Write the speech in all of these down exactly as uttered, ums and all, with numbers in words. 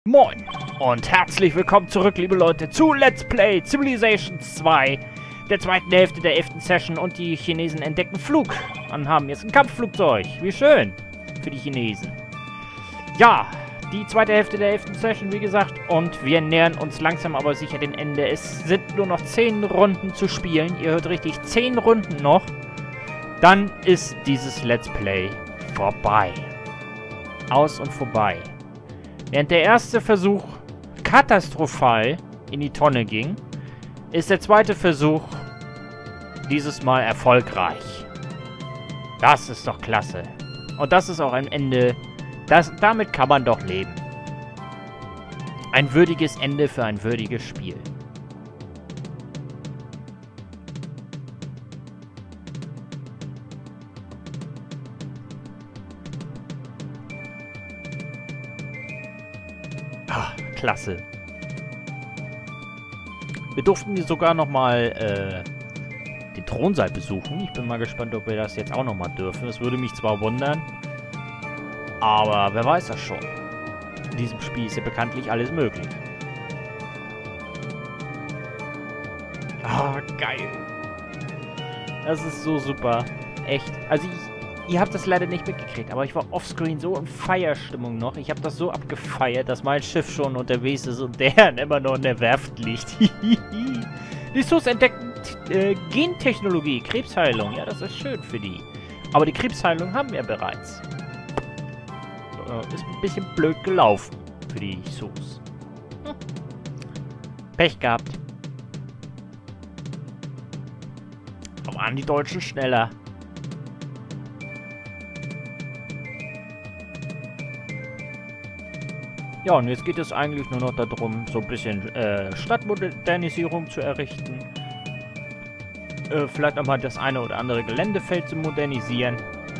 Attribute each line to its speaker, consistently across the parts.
Speaker 1: Moin und herzlich willkommen zurück, liebe Leute, zu Let's Play Civilization zwei, der zweiten Hälfte der elften Session, und die Chinesen entdecken Flug und haben jetzt ein Kampfflugzeug. Wie schön für die Chinesen. Ja, die zweite Hälfte der elften Session, wie gesagt, und wir nähern uns langsam aber sicher dem Ende. Es sind nur noch zehn Runden zu spielen. Ihr hört richtig, zehn Runden noch. Dann ist dieses Let's Play vorbei. Aus und vorbei. Während der erste Versuch katastrophal in die Tonne ging, ist der zweite Versuch dieses Mal erfolgreich. Das ist doch klasse. Und das ist auch ein Ende, das, damit kann man doch leben. Ein würdiges Ende für ein würdiges Spiel. Ah, klasse. Wir durften hier sogar nochmal äh, den Thronsaal besuchen. Ich bin mal gespannt, ob wir das jetzt auch nochmal dürfen. Das würde mich zwar wundern, aber wer weiß das schon. In diesem Spiel ist ja bekanntlich alles möglich. Ah, geil. Das ist so super. Echt. Also ich, ihr habt das leider nicht mitgekriegt, aber ich war offscreen so in Feierstimmung noch. Ich habe das so abgefeiert, dass mein Schiff schon unterwegs ist und deren immer noch in der Werft liegt. Die Sus entdecken äh, Gentechnologie, Krebsheilung. Ja, das ist schön für die. Aber die Krebsheilung haben wir bereits. Äh, ist ein bisschen blöd gelaufen für die Sus. Hm. Pech gehabt. Aber waren die Deutschen schneller. Ja, und jetzt geht es eigentlich nur noch darum, so ein bisschen äh, Stadtmodernisierung zu errichten. Äh, vielleicht auch mal das eine oder andere Geländefeld zu modernisieren.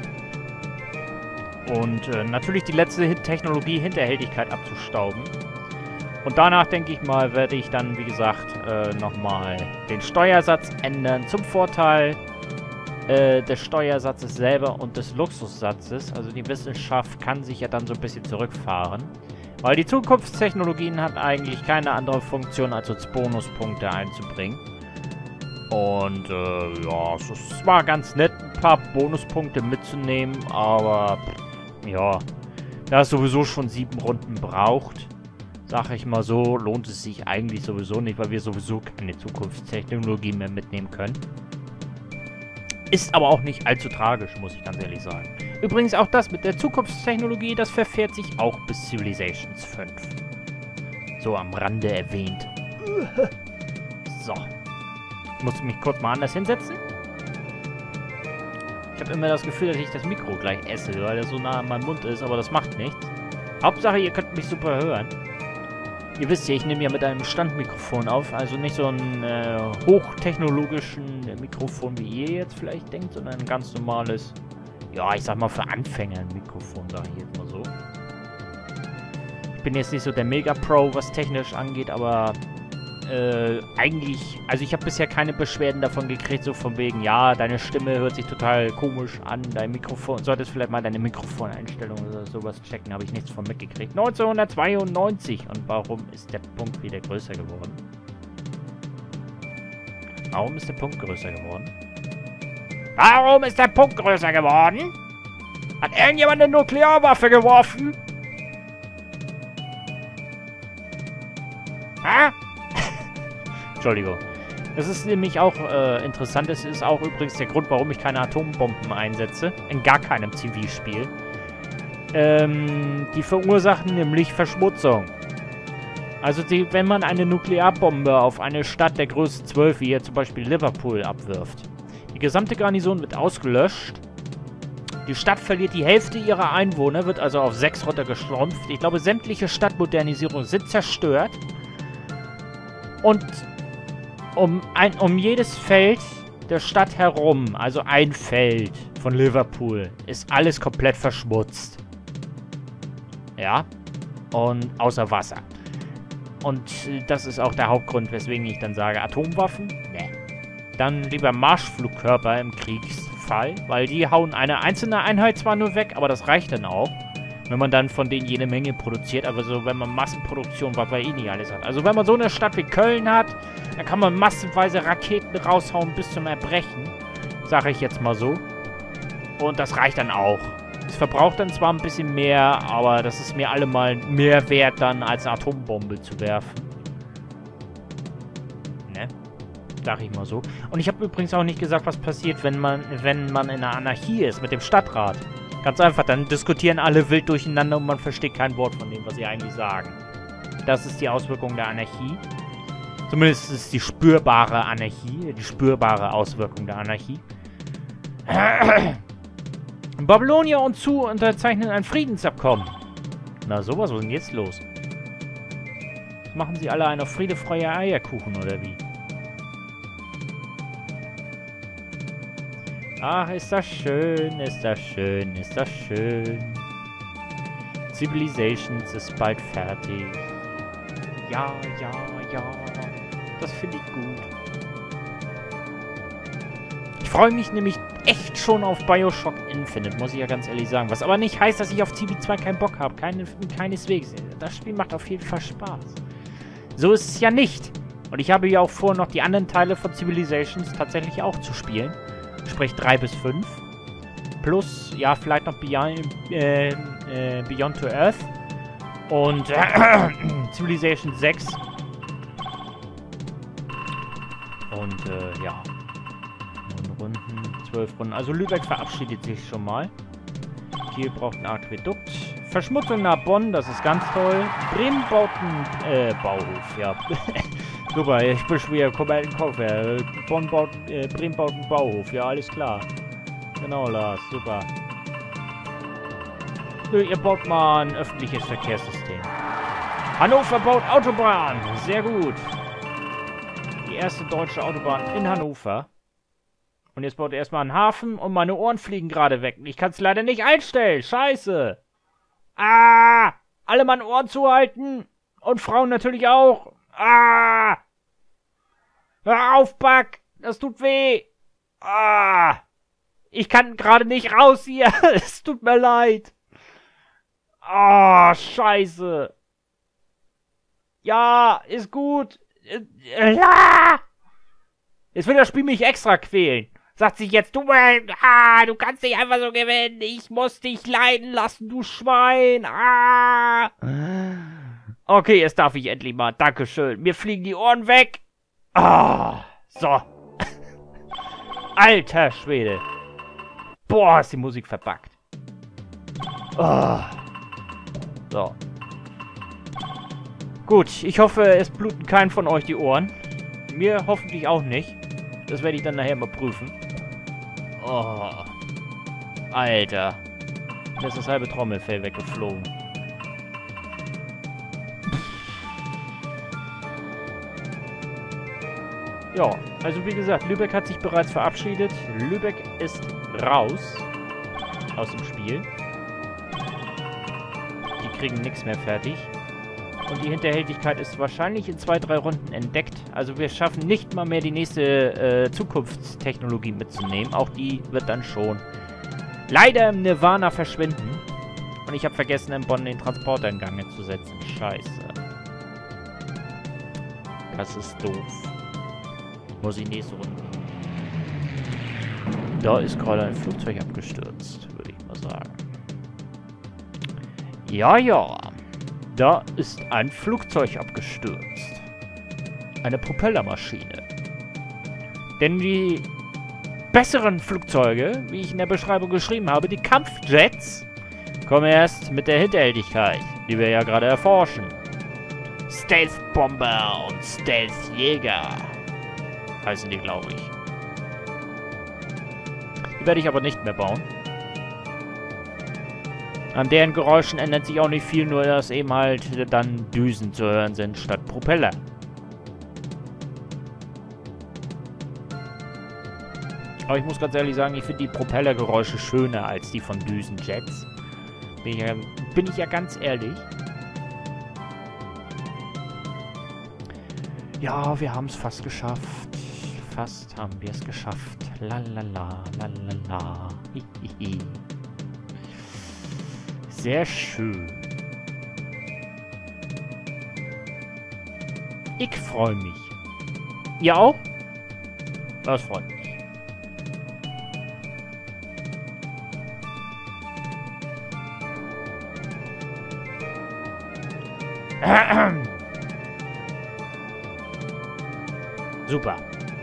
Speaker 1: Und äh, natürlich die letzte Technologie Hinterhältigkeit abzustauben. Und danach, denke ich mal, werde ich dann, wie gesagt, äh, nochmal den Steuersatz ändern zum Vorteil äh, des Steuersatzes selber und des Luxussatzes. Also die Wissenschaft kann sich ja dann so ein bisschen zurückfahren. Weil die Zukunftstechnologien hat eigentlich keine andere Funktion, als uns Bonuspunkte einzubringen. Und äh, ja, es ist zwar ganz nett, ein paar Bonuspunkte mitzunehmen, aber ja, da es sowieso schon sieben Runden braucht, sage ich mal so, lohnt es sich eigentlich sowieso nicht, weil wir sowieso keine Zukunftstechnologie mehr mitnehmen können. Ist aber auch nicht allzu tragisch, muss ich ganz ehrlich sagen. Übrigens auch das mit der Zukunftstechnologie, das verfährt sich auch bis Civilizations fünf. So am Rande erwähnt. So. Ich muss mich kurz mal anders hinsetzen. Ich habe immer das Gefühl, dass ich das Mikro gleich esse, weil das so nah an meinem Mund ist, aber das macht nichts. Hauptsache, ihr könnt mich super hören. Ihr wisst ja, ich nehme ja mit einem Standmikrofon auf, also nicht so ein äh, hochtechnologischen Mikrofon, wie ihr jetzt vielleicht denkt, sondern ein ganz normales, ja, ich sag mal für Anfänger ein Mikrofon, sage ich jetzt mal so. Ich bin jetzt nicht so der Mega-Pro, was technisch angeht, aber äh, eigentlich, also ich habe bisher keine Beschwerden davon gekriegt, so von wegen, ja, deine Stimme hört sich total komisch an, dein Mikrofon, solltest vielleicht mal deine Mikrofoneinstellung oder sowas checken, habe ich nichts von mitgekriegt. neunzehnhundertzweiundneunzig, und warum ist der Punkt wieder größer geworden? Warum ist der Punkt größer geworden? Warum ist der Punkt größer geworden? Hat irgendjemand eine Nuklearwaffe geworfen? Hä? Entschuldigung. Das ist nämlich auch äh, interessant. Das ist auch übrigens der Grund, warum ich keine Atombomben einsetze. In gar keinem Zivilspiel. Ähm, die verursachen nämlich Verschmutzung. Also die, wenn man eine Nuklearbombe auf eine Stadt der Größe zwölf, wie hier zum Beispiel Liverpool, abwirft. Die gesamte Garnison wird ausgelöscht. Die Stadt verliert die Hälfte ihrer Einwohner, wird also auf sechs runtergeschrumpft. Ich glaube, sämtliche Stadtmodernisierungen sind zerstört. Und um, ein, um jedes Feld der Stadt herum, also ein Feld von Liverpool, ist alles komplett verschmutzt. Ja. Und außer Wasser. Und äh, das ist auch der Hauptgrund, weswegen ich dann sage, Atomwaffen? Nee. Dann lieber Marschflugkörper im Kriegsfall, weil die hauen eine einzelne Einheit zwar nur weg, aber das reicht dann auch. Wenn man dann von denen jede Menge produziert, aber so, wenn man Massenproduktion, was man eh nicht alles hat. Also wenn man so eine Stadt wie Köln hat, dann kann man massenweise Raketen raushauen bis zum Erbrechen. Sage ich jetzt mal so. Und das reicht dann auch. Es verbraucht dann zwar ein bisschen mehr, aber das ist mir allemal mehr wert, dann als eine Atombombe zu werfen. Ne? Sag ich mal so. Und ich habe übrigens auch nicht gesagt, was passiert, wenn man, wenn man in einer Anarchie ist mit dem Stadtrat. Ganz einfach, dann diskutieren alle wild durcheinander und man versteht kein Wort von dem, was sie eigentlich sagen. Das ist die Auswirkung der Anarchie. Zumindest ist die spürbare Anarchie, die spürbare Auswirkung der Anarchie. Babylonier und Zu unterzeichnen ein Friedensabkommen. Na sowas, was ist denn jetzt los? Machen sie alle einen auf Friede, Freude, Eierkuchen, oder wie? Ach, ist das schön, ist das schön, ist das schön. Civilizations ist bald fertig. Ja, ja, ja. Das finde ich gut. Ich freue mich nämlich echt schon auf Bioshock Infinite, muss ich ja ganz ehrlich sagen. Was aber nicht heißt, dass ich auf C B zwei keinen Bock habe. Keine, keineswegs. Das Spiel macht auf jeden Fall Spaß. So ist es ja nicht. Und ich habe ja auch vor, noch die anderen Teile von Civilizations tatsächlich auch zu spielen. Sprich drei bis fünf. Plus, ja, vielleicht noch Beyond, äh, äh, Beyond to Earth. Und äh, Civilization sechs. Und, äh, ja. neun Runden, zwölf Runden. Also Lübeck verabschiedet sich schon mal. Kiel braucht ein Aquädukt. Verschmutzung nach Bonn, das ist ganz toll. Bremen baut einen äh, Bauhof, ja. Super, ich bin schon wieder komplett im Kopf. Ja. Bonn baut, äh, Bremen baut einen Bauhof, ja, alles klar. Genau, Lars, super. Nö, ihr baut mal ein öffentliches Verkehrssystem. Hannover baut Autobahn, sehr gut. Die erste deutsche Autobahn in Hannover. Und jetzt baut er erstmal einen Hafen und meine Ohren fliegen gerade weg. Ich kann es leider nicht einstellen. Scheiße. Ah! Alle meine Ohren zuhalten. Und Frauen natürlich auch. Ah! Hör auf, Buck. Das tut weh. Ah! Ich kann gerade nicht raus hier. Es tut mir leid. Ah, scheiße. Ja, ist gut. Jetzt will das Spiel mich extra quälen. Sagt sich jetzt, du, ah, du kannst nicht einfach so gewinnen. Ich muss dich leiden lassen, du Schwein. Ah. Okay, jetzt darf ich endlich mal. Dankeschön. Mir fliegen die Ohren weg. Ah, so. Alter Schwede. Boah, ist die Musik verbuggt. Ah. So. Gut, ich hoffe, es bluten keinen von euch die Ohren. Mir hoffentlich auch nicht. Das werde ich dann nachher mal prüfen. Oh. Alter. Da ist das halbe Trommelfell weggeflogen. Ja, also wie gesagt, Lübeck hat sich bereits verabschiedet. Lübeck ist raus aus dem Spiel. Die kriegen nichts mehr fertig. Und die Hinterhältigkeit ist wahrscheinlich in zwei, drei Runden entdeckt. Also wir schaffen nicht mal mehr die nächste äh, Zukunftstechnologie mitzunehmen. Auch die wird dann schon leider im Nirvana verschwinden. Und ich habe vergessen, in Bonn den Transporter in Gang zu setzen. Scheiße. Das ist doof. Muss ich nächste Runde. Da ist gerade ein Flugzeug abgestürzt, würde ich mal sagen. Ja, ja. Da ist ein Flugzeug abgestürzt. Eine Propellermaschine. Denn die besseren Flugzeuge, wie ich in der Beschreibung geschrieben habe, die Kampfjets, kommen erst mit der Hinterhältigkeit, die wir ja gerade erforschen. Stealth-Bomber und Stealth-Jäger heißen die, glaube ich. Die werde ich aber nicht mehr bauen. An deren Geräuschen ändert sich auch nicht viel, nur dass eben halt dann Düsen zu hören sind statt Propeller. Aber ich muss ganz ehrlich sagen, ich finde die Propellergeräusche schöner als die von Düsenjets. Bin ich ja, bin ich ja ganz ehrlich. Ja, wir haben es fast geschafft. Fast haben wir es geschafft. Lalala, lalala. Hihihi. Sehr schön. Ich freue mich. Ihr auch? Das freut mich. Super.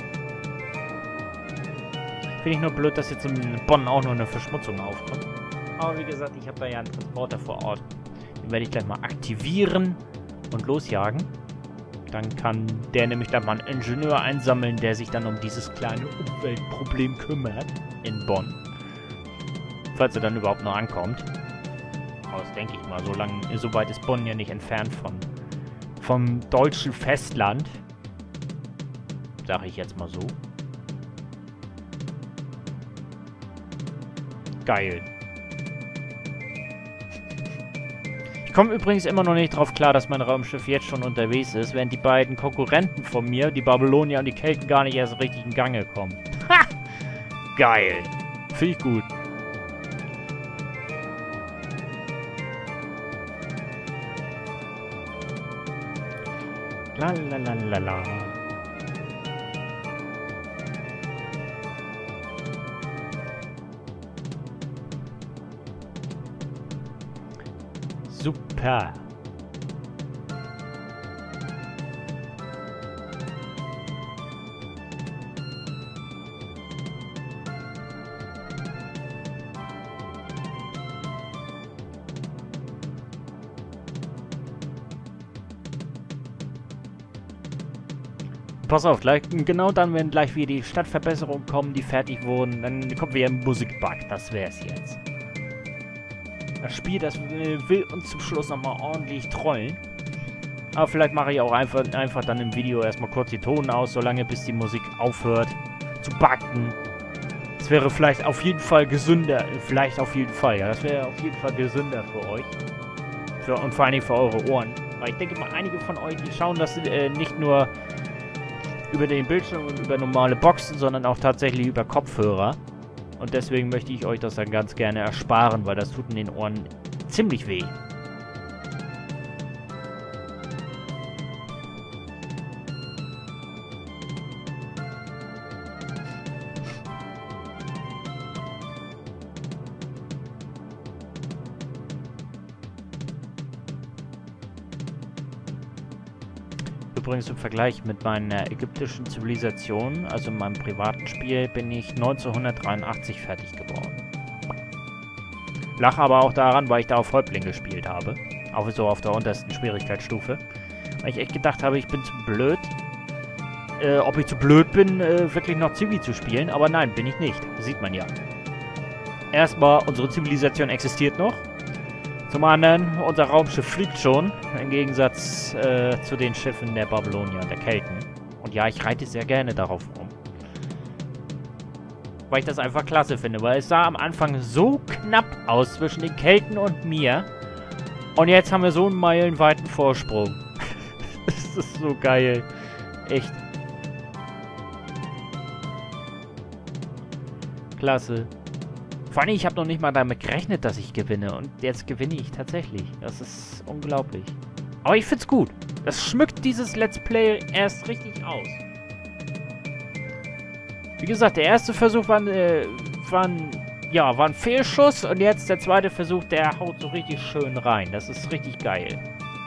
Speaker 1: Finde ich nur blöd, dass jetzt in Bonn auch noch eine Verschmutzung aufkommt. Aber wie gesagt, ich habe da ja einen Transporter vor Ort. Den werde ich gleich mal aktivieren und losjagen. Dann kann der nämlich dann mal einen Ingenieur einsammeln, der sich dann um dieses kleine Umweltproblem kümmert in Bonn. Falls er dann überhaupt noch ankommt. Aber das denke ich mal, so, lang, so weit ist Bonn ja nicht entfernt von, vom deutschen Festland. Sag ich jetzt mal so. Geil. Ich komme übrigens immer noch nicht drauf klar, dass mein Raumschiff jetzt schon unterwegs ist, während die beiden Konkurrenten von mir, die Babylonier und die Kelten, gar nicht erst richtig in Gange kommen. Ha! Geil. Finde ich gut. La la la la la. Super. Pass auf, gleich, genau dann, wenn gleich wieder die Stadtverbesserungen kommen, die fertig wurden, dann kommt wieder ein Musikbug. Das wär's jetzt. Das Spiel, das will uns zum Schluss nochmal ordentlich trollen. Aber vielleicht mache ich auch einfach, einfach dann im Video erstmal kurz die Tonen aus, solange bis die Musik aufhört zu buggen. Das wäre vielleicht auf jeden Fall gesünder. Vielleicht auf jeden Fall, ja. Das wäre auf jeden Fall gesünder für euch. Für, und vor allen Dingen für eure Ohren. Weil ich denke mal, einige von euch, die schauen das äh, nicht nur über den Bildschirm und über normale Boxen, sondern auch tatsächlich über Kopfhörer. Und deswegen möchte ich euch das dann ganz gerne ersparen, weil das tut in den Ohren ziemlich weh. Übrigens im Vergleich mit meiner ägyptischen Zivilisation, also in meinem privaten Spiel, bin ich neunzehnhundertdreiundachtzig fertig geworden. Lache aber auch daran, weil ich da auf Häuptling gespielt habe. Auch so auf der untersten Schwierigkeitsstufe. Weil ich echt gedacht habe, ich bin zu blöd. Äh, ob ich zu blöd bin, äh, wirklich noch Zivi zu spielen. Aber nein, bin ich nicht. Sieht man ja. Erstmal, unsere Zivilisation existiert noch. Zum anderen, unser Raumschiff fliegt schon, im Gegensatz äh, zu den Schiffen der Babylonier und der Kelten. Und ja, ich reite sehr gerne darauf rum. Weil ich das einfach klasse finde, weil es sah am Anfang so knapp aus zwischen den Kelten und mir. Und jetzt haben wir so einen meilenweiten Vorsprung. Das ist so geil. Echt. Klasse. Vor allem, ich habe noch nicht mal damit gerechnet, dass ich gewinne. Und jetzt gewinne ich tatsächlich. Das ist unglaublich. Aber ich find's gut. Das schmückt dieses Let's Play erst richtig aus. Wie gesagt, der erste Versuch war, äh, war, ein, ja, war ein Fehlschuss. Und jetzt der zweite Versuch, der haut so richtig schön rein. Das ist richtig geil.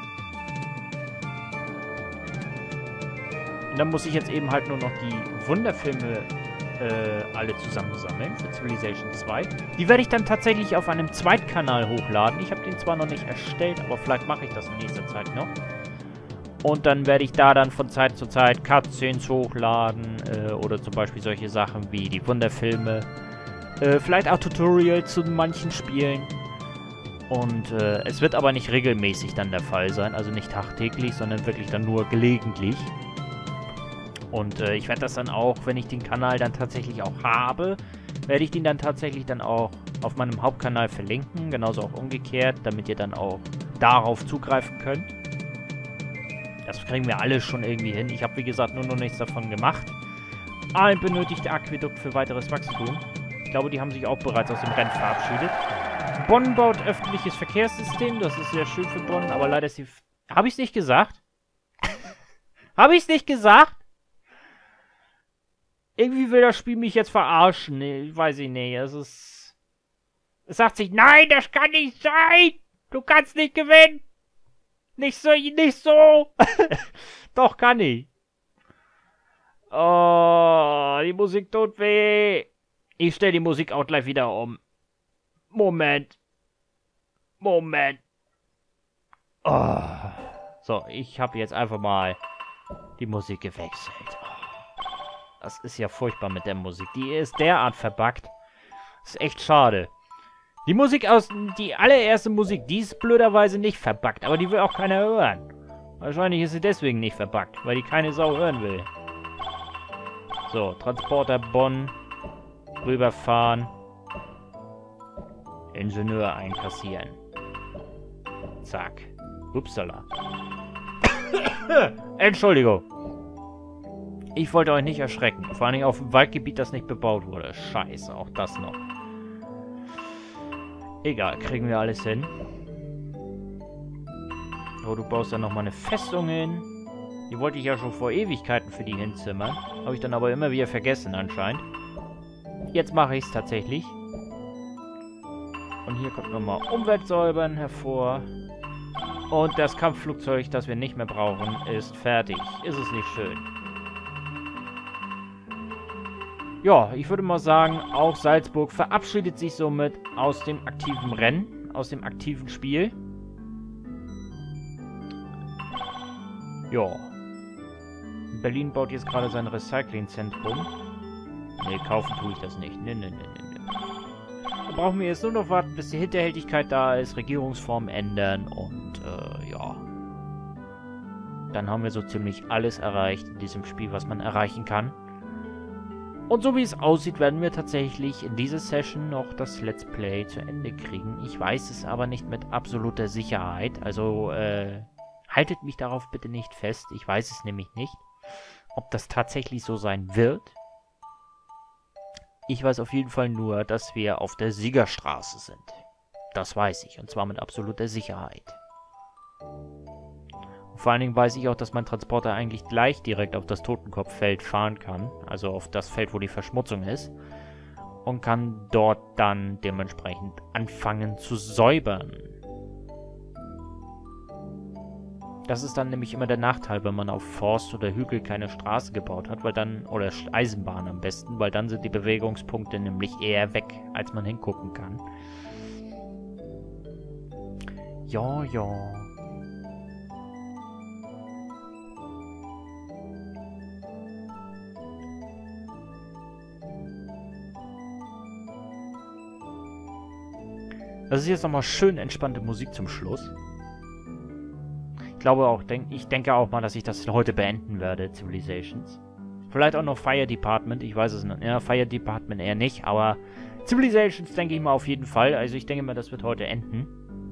Speaker 1: Und dann muss ich jetzt eben halt nur noch die Wunderfilme Äh, alle zusammensammeln für Civilization zwei. Die werde ich dann tatsächlich auf einem Zweitkanal hochladen. Ich habe den zwar noch nicht erstellt, aber vielleicht mache ich das in nächster Zeit noch. Und dann werde ich da dann von Zeit zu Zeit Cutscenes hochladen äh, oder zum Beispiel solche Sachen wie die Wunderfilme. Äh, vielleicht auch Tutorials zu manchen Spielen. Und äh, es wird aber nicht regelmäßig dann der Fall sein, also nicht tagtäglich, sondern wirklich dann nur gelegentlich. Und äh, ich werde das dann auch, wenn ich den Kanal dann tatsächlich auch habe, werde ich den dann tatsächlich dann auch auf meinem Hauptkanal verlinken. Genauso auch umgekehrt, damit ihr dann auch darauf zugreifen könnt. Das kriegen wir alle schon irgendwie hin. Ich habe, wie gesagt, nur noch nichts davon gemacht. Ein benötigter Aquädukt für weiteres Wachstum. Ich glaube, die haben sich auch bereits aus dem Rennen verabschiedet. Bonn baut öffentliches Verkehrssystem. Das ist sehr schön für Bonn, aber leider ist die... F Habe ich es nicht gesagt? Habe ich es nicht gesagt? Irgendwie will das Spiel mich jetzt verarschen. Nee, weiß ich nicht. Es ist... Es sagt sich, nein, das kann nicht sein. Du kannst nicht gewinnen. Nicht so, nicht so. Doch, kann ich. Oh, die Musik tut weh. Ich stelle die Musik auch gleich wieder um. Moment. Moment. Oh. So, ich habe jetzt einfach mal die Musik gewechselt. Oh. Das ist ja furchtbar mit der Musik. Die ist derart verbuggt. Das ist echt schade. Die Musik aus... Die allererste Musik, die ist blöderweise nicht verbuggt. Aber die will auch keiner hören. Wahrscheinlich ist sie deswegen nicht verbuggt. Weil die keine Sau hören will. So, Transporter Bonn. Rüberfahren. Ingenieur einkassieren. Zack. Upsala. Entschuldigung. Ich wollte euch nicht erschrecken. Vor allem auf dem Waldgebiet, das nicht bebaut wurde. Scheiße, auch das noch. Egal, kriegen wir alles hin. Oh, du baust dann nochmal eine Festung hin. Die wollte ich ja schon vor Ewigkeiten für die hinzimmern. Habe ich dann aber immer wieder vergessen anscheinend. Jetzt mache ich es tatsächlich. Und hier kommt nochmal Umweltsäubern hervor. Und das Kampfflugzeug, das wir nicht mehr brauchen, ist fertig. Ist es nicht schön? Ja, ich würde mal sagen, auch Salzburg verabschiedet sich somit aus dem aktiven Rennen, aus dem aktiven Spiel. Ja. Berlin baut jetzt gerade sein Recyclingzentrum. Ne, kaufen tue ich das nicht. Ne, ne, ne, ne, ne. Da brauchen wir jetzt nur noch warten, bis die Hinterhältigkeit da ist, Regierungsform ändern und, äh, ja. Dann haben wir so ziemlich alles erreicht in diesem Spiel, was man erreichen kann. Und so wie es aussieht, werden wir tatsächlich in dieser Session noch das Let's Play zu Ende kriegen. Ich weiß es aber nicht mit absoluter Sicherheit. Also, äh, haltet mich darauf bitte nicht fest. Ich weiß es nämlich nicht, ob das tatsächlich so sein wird. Ich weiß auf jeden Fall nur, dass wir auf der Siegerstraße sind. Das weiß ich, und zwar mit absoluter Sicherheit. Vor allen Dingen weiß ich auch, dass mein Transporter eigentlich gleich direkt auf das Totenkopffeld fahren kann. Also auf das Feld, wo die Verschmutzung ist. Und kann dort dann dementsprechend anfangen zu säubern. Das ist dann nämlich immer der Nachteil, wenn man auf Forst oder Hügel keine Straße gebaut hat, weil dann, oder Eisenbahn am besten, weil dann sind die Bewegungspunkte nämlich eher weg, als man hingucken kann. Ja, ja. Das ist jetzt nochmal schön entspannte Musik zum Schluss. Ich glaube auch, denk, ich denke auch mal, dass ich das heute beenden werde, Civilizations. Vielleicht auch noch Fire Department, ich weiß es nicht. Ja, Fire Department eher nicht, aber Civilizations denke ich mal auf jeden Fall. Also ich denke mal, das wird heute enden.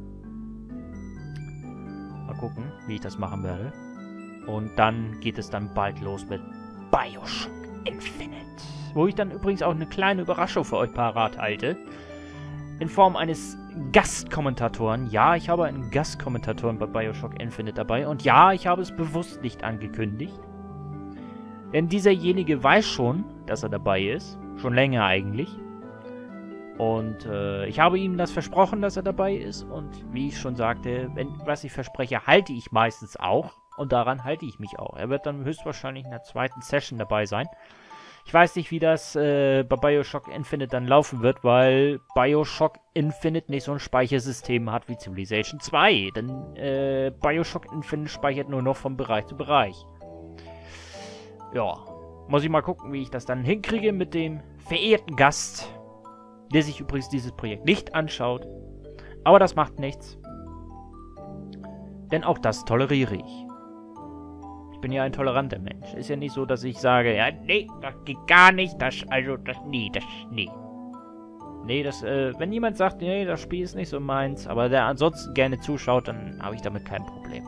Speaker 1: Mal gucken, wie ich das machen werde. Und dann geht es dann bald los mit Bioshock Infinite. Wo ich dann übrigens auch eine kleine Überraschung für euch parat halte. In Form eines Gastkommentatoren. Ja, ich habe einen Gastkommentatoren bei Bioshock Infinite dabei. Und ja, ich habe es bewusst nicht angekündigt. Denn dieserjenige weiß schon, dass er dabei ist. Schon länger eigentlich. Und äh, ich habe ihm das versprochen, dass er dabei ist. Und wie ich schon sagte, wenn, was ich verspreche, halte ich meistens auch. Und daran halte ich mich auch. Er wird dann höchstwahrscheinlich in der zweiten Session dabei sein. Ich weiß nicht, wie das äh, bei Bioshock Infinite dann laufen wird, weil Bioshock Infinite nicht so ein Speichersystem hat wie Civilization zwei. Denn äh, Bioshock Infinite speichert nur noch von Bereich zu Bereich. Ja, muss ich mal gucken, wie ich das dann hinkriege mit dem verehrten Gast, der sich übrigens dieses Projekt nicht anschaut. Aber das macht nichts. Denn auch das toleriere ich. Ich bin ja ein toleranter Mensch. Ist ja nicht so, dass ich sage, ja, nee, das geht gar nicht, das, also, das, nee, das, nee. Nee, das, äh, wenn jemand sagt, nee, das Spiel ist nicht so meins, aber der ansonsten gerne zuschaut, dann habe ich damit kein Problem.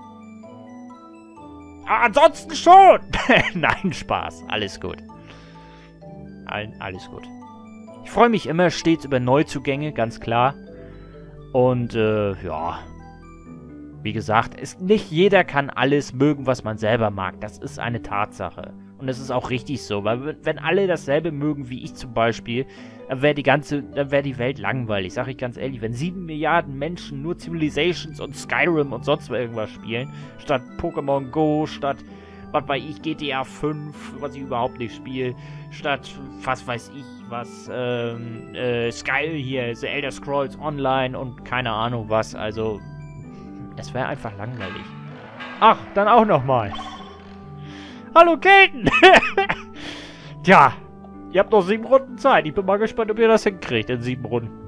Speaker 1: Aber ansonsten schon! Nein, Spaß. Alles gut. All, alles gut. Ich freue mich immer stets über Neuzugänge, ganz klar. Und, äh, ja. Wie gesagt, es, nicht jeder kann alles mögen, was man selber mag. Das ist eine Tatsache. Und es ist auch richtig so, weil wenn alle dasselbe mögen wie ich zum Beispiel, dann wäre die ganze, dann wäre die Welt langweilig, sag ich ganz ehrlich. Wenn sieben Milliarden Menschen nur Civilizations und Skyrim und sonst irgendwas spielen, statt Pokémon Go, statt, was weiß ich, G T A fünf, was ich überhaupt nicht spiele, statt, was weiß ich, was, ähm, äh, Sky hier, The Elder Scrolls Online und keine Ahnung was, also, es wäre einfach langweilig. Ach, dann auch nochmal. Hallo, Kelten! Tja, ihr habt noch sieben Runden Zeit. Ich bin mal gespannt, ob ihr das hinkriegt in sieben Runden.